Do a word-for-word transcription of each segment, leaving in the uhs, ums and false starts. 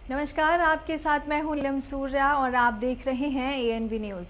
नमस्कार, आपके साथ मैं हूं नीलम सूर्या और आप देख रहे हैं ए एन वी न्यूज़।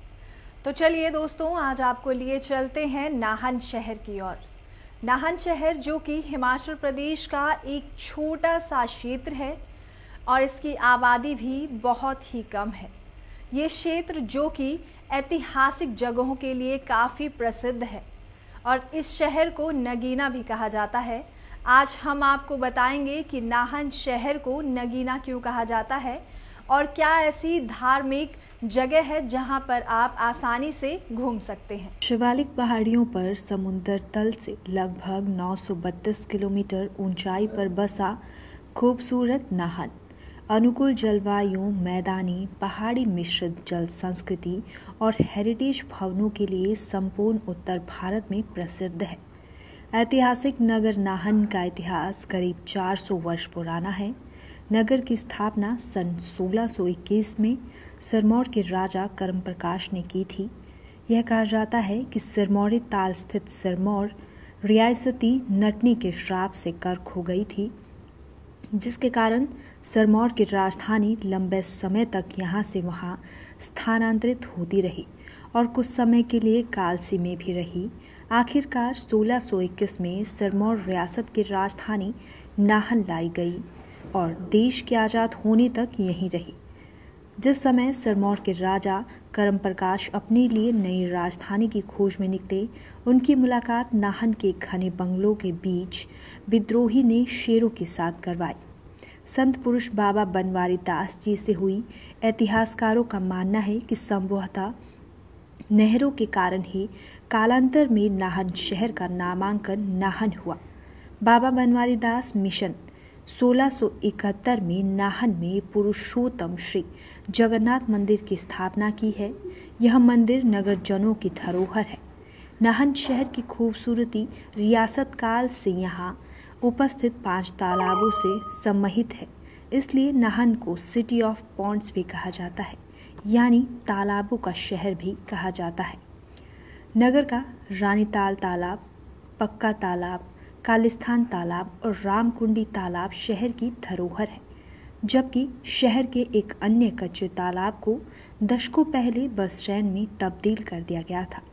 तो चलिए दोस्तों, आज आपको लिए चलते हैं नाहन शहर की ओर। नाहन शहर जो कि हिमाचल प्रदेश का एक छोटा सा क्षेत्र है और इसकी आबादी भी बहुत ही कम है। ये क्षेत्र जो कि ऐतिहासिक जगहों के लिए काफ़ी प्रसिद्ध है और इस शहर को नगीना भी कहा जाता है। आज हम आपको बताएंगे कि नाहन शहर को नगीना क्यों कहा जाता है और क्या ऐसी धार्मिक जगह है जहां पर आप आसानी से घूम सकते हैं। शिवालिक पहाड़ियों पर समुद्र तल से लगभग नौ सौ बत्तीस किलोमीटर ऊंचाई पर बसा खूबसूरत नाहन अनुकूल जलवायु, मैदानी पहाड़ी मिश्रित जल संस्कृति और हेरिटेज भवनों के लिए संपूर्ण उत्तर भारत में प्रसिद्ध है। ऐतिहासिक नगर नाहन का इतिहास करीब चार सौ वर्ष पुराना है। नगर की स्थापना सन सोलह सौ इक्कीस में सिरमौर के राजा करम प्रकाश ने की थी। यह कहा जाता है कि सिरमौरी ताल स्थित सिरमौर रियासती नटनी के श्राप से कर्क हो गई थी, जिसके कारण सिरमौर की राजधानी लंबे समय तक यहाँ से वहाँ स्थानांतरित होती रही और कुछ समय के लिए कालसी में भी रही। आखिरकार सोलह सौ इक्कीस में सिरमौर रियासत की राजधानी नाहन लाई गई और देश के आज़ाद होने तक यहीं रही। जिस समय सिरमौर के राजा करम प्रकाश अपने लिए नई राजधानी की खोज में निकले, उनकी मुलाकात नाहन के घने बंगलों के बीच विद्रोही ने शेरों के साथ करवाई। संत पुरुष बाबा बनवारी दास जी से हुई। इतिहासकारों का मानना है कि संभवतः नहरों के कारण ही कालांतर में नाहन शहर का नामांकन नाहन हुआ। बाबा बनवारी दास मिशन सोलह सौ इकहत्तर में नाहन में पुरुषोत्तम श्री जगन्नाथ मंदिर की स्थापना की है। यह मंदिर नगरजनों की धरोहर है। नाहन शहर की खूबसूरती रियासत काल से यहाँ उपस्थित पांच तालाबों से सम्मोहित है, इसलिए नाहन को सिटी ऑफ पॉन्ड्स भी कहा जाता है, यानी तालाबों का शहर भी कहा जाता है। नगर का रानीताल तालाब, पक्का तालाब, कालिस्थान तालाब और रामकुंडी तालाब शहर की धरोहर है, जबकि शहर के एक अन्य कच्चे तालाब को दशकों पहले बस स्टैंड में तब्दील कर दिया गया था।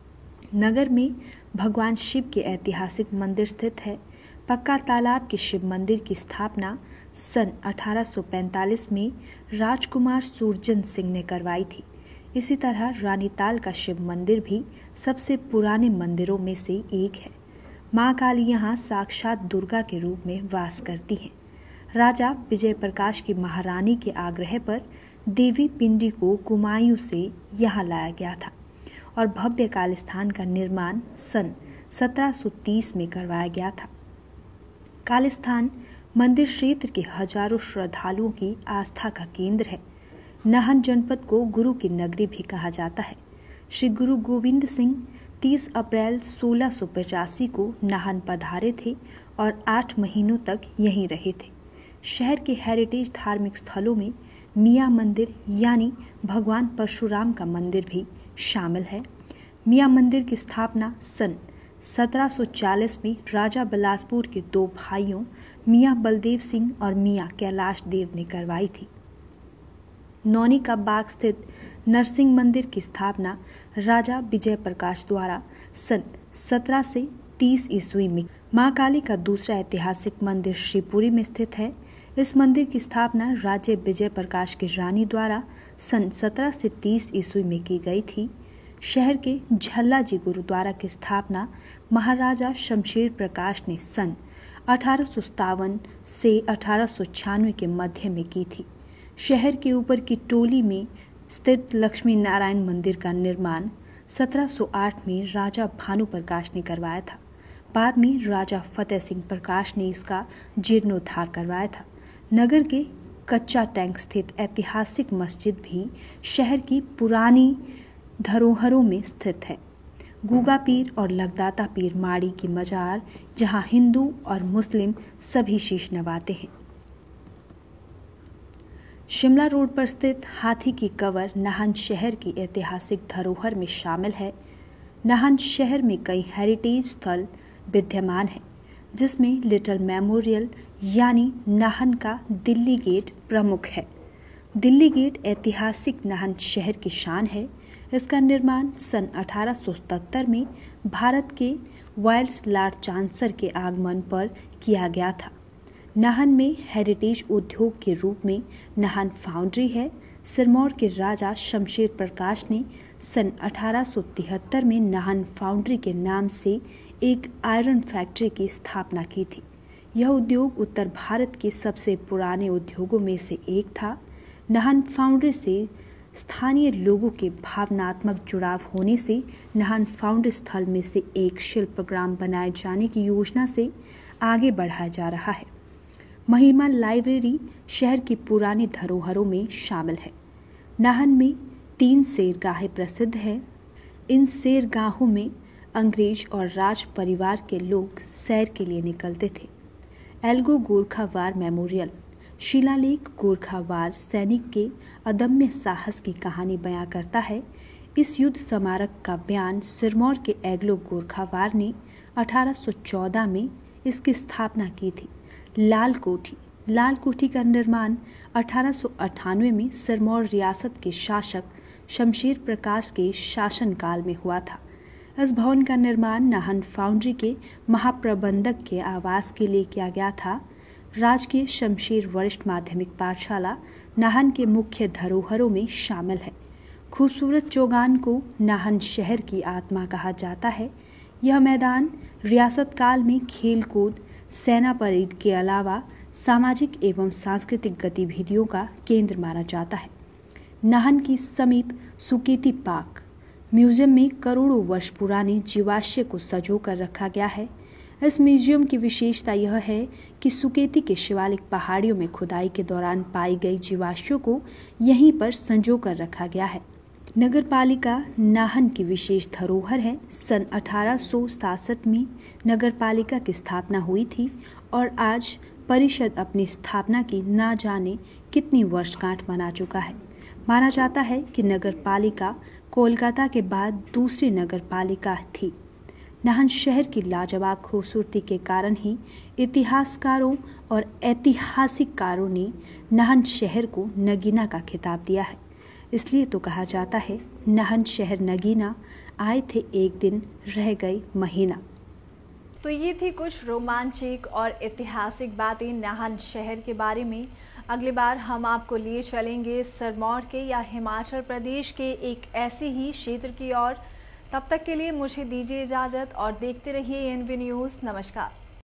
नगर में भगवान शिव के ऐतिहासिक मंदिर स्थित है। पक्का तालाब के शिव मंदिर की स्थापना सन अठारह सौ पैंतालीस में राजकुमार सूरजन सिंह ने करवाई थी। इसी तरह रानीताल का शिव मंदिर भी सबसे पुराने मंदिरों में से एक है। माँ काली यहाँ साक्षात दुर्गा के रूप में वास करती हैं। राजा विजय प्रकाश की महारानी के आग्रह पर देवी पिंडी को कुमायूं से यहाँ लाया गया था और भव्य कालिस्थान का निर्माण सन सत्रह सौ तीस में करवाया गया था। कालिस्थान मंदिर क्षेत्र के हजारों श्रद्धालुओं की आस्था का केंद्र है। नाहन जनपद को गुरु की नगरी भी कहा जाता है। श्री गुरु गोविंद सिंह तीस अप्रैल सोलह सौ पचासी को नाहन पधारे थे और आठ महीनों तक यहीं रहे थे। शहर के हेरिटेज धार्मिक स्थलों में मियाँ मंदिर यानी भगवान परशुराम का मंदिर भी शामिल है। मियाँ मंदिर की स्थापना सन सत्रह सौ चालीस में राजा बिलासपुर के दो भाइयों मियाँ बलदेव सिंह और मियाँ कैलाश देव ने करवाई थी। नौनी का बाग स्थित नरसिंह मंदिर की स्थापना राजा विजय प्रकाश द्वारा सन सत्रह से तीस ईस्वी में। माँ काली का दूसरा ऐतिहासिक मंदिर शिवपुरी में स्थित है। इस मंदिर की स्थापना राजा विजय प्रकाश की रानी द्वारा सन सत्रह से तीस ईस्वी में की गई थी। शहर के झल्ला जी गुरुद्वारा की स्थापना महाराजा शमशेर प्रकाश ने सन अठारह सौ सत्तावन से अठारह सौ छियानवे के मध्य में की थी। शहर के ऊपर की टोली में स्थित लक्ष्मी नारायण मंदिर का निर्माण सत्रह सौ आठ में राजा भानु प्रकाश ने करवाया था। बाद में राजा फतेह सिंह प्रकाश ने इसका जीर्णोद्धार करवाया था। नगर के कच्चा टैंक स्थित ऐतिहासिक मस्जिद भी शहर की पुरानी धरोहरों में स्थित है। गूगा पीर और लगदाता पीर माड़ी की मजार, जहां हिंदू और मुस्लिम सभी शीश नवाते हैं। शिमला रोड पर स्थित हाथी की कवर नाहन शहर की ऐतिहासिक धरोहर में शामिल है। नाहन शहर में कई हेरिटेज स्थल विद्यमान हैं, जिसमें लिटिल मेमोरियल यानी नाहन का दिल्ली गेट प्रमुख है। दिल्ली गेट ऐतिहासिक नाहन शहर की शान है। इसका निर्माण सन अठारह सौ सत्तर में भारत के वायर्स लॉर्ड चांसलर के आगमन पर किया गया था। नाहन में हेरिटेज उद्योग के रूप में नाहन फाउंड्री है। सिरमौर के राजा शमशेर प्रकाश ने सन अठारह सौ तिहत्तर में नाहन फाउंड्री के नाम से एक आयरन फैक्ट्री की स्थापना की थी। यह उद्योग उत्तर भारत के सबसे पुराने उद्योगों में से एक था। नाहन फाउंड्री से स्थानीय लोगों के भावनात्मक जुड़ाव होने से नाहन फाउंड्री स्थल में से एक शिल्पग्राम बनाए जाने की योजना से आगे बढ़ाया जा रहा है। महिमा लाइब्रेरी शहर की पुरानी धरोहरों में शामिल है। नाहन में तीन सैरगाहें प्रसिद्ध हैं। इन सैरगाहों में अंग्रेज और राज परिवार के लोग सैर के लिए निकलते थे। एल्गो गोरखा वार मेमोरियल शिलालेख गोरखा वार सैनिक के अदम्य साहस की कहानी बयां करता है। इस युद्ध स्मारक का बयान सिरमौर के एग्लो गोरखा वार ने अठारह सौ चौदह में इसकी स्थापना की थी। लाल कोठी लाल कोठी का निर्माण अठारह सौ अट्ठानवे में सिरमौर रियासत के शासक शमशेर प्रकाश के शासनकाल में हुआ था। इस भवन का निर्माण नाहन फाउंड्री के महाप्रबंधक के आवास के लिए किया गया था। राजकीय शमशेर वरिष्ठ माध्यमिक पाठशाला नाहन के मुख्य धरोहरों में शामिल है। खूबसूरत चौगान को नाहन शहर की आत्मा कहा जाता है। यह मैदान रियासत काल में खेल कूद, सेना परेड के अलावा सामाजिक एवं सांस्कृतिक गतिविधियों का केंद्र माना जाता है। नाहन की समीप सुकेती पार्क म्यूजियम में करोड़ों वर्ष पुराने जीवाश्य को सजो कर रखा गया है। इस म्यूजियम की विशेषता यह है कि सुकेती के शिवालिक पहाड़ियों में खुदाई के दौरान पाई गई जीवाश्यों को यहीं पर संजो कर रखा गया है। नगर पालिका नाहन की विशेष धरोहर है। सन अठारह सौ सतासठ में नगर पालिका की स्थापना हुई थी और आज परिषद अपनी स्थापना की ना जाने कितनी वर्षगांठ मना चुका है। माना जाता है कि नगर पालिका कोलकाता के बाद दूसरी नगर पालिका थी। नाहन शहर की लाजवाब खूबसूरती के कारण ही इतिहासकारों और ऐतिहासिककारों ने नाहन शहर को नगीना का खिताब दिया है। इसलिए तो कहा जाता है नाहन शहर नगीना, आए थे एक दिन रह गए महीना। तो ये थी कुछ रोमांचक और ऐतिहासिक बातें नाहन शहर के बारे में। अगली बार हम आपको लिए चलेंगे सिरमौर के या हिमाचल प्रदेश के एक ऐसे ही क्षेत्र की ओर। तब तक के लिए मुझे दीजिए इजाज़त और देखते रहिए एएनवी न्यूज़। नमस्कार।